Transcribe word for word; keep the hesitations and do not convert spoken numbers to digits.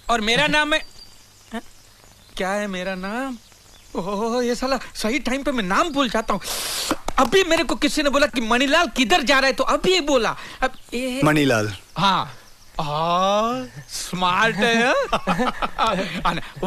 और मेरा नाम है, क्या है मेरा नाम? ओह ये साला सही टाइम पे मैं नाम भूल जाता हूँ। अभी मेरे को किसी ने बोला कि मणिलाल किधर जा रहा है, तो अभी बोला अब ये... मणिलाल। हाँ, स्मार्ट है।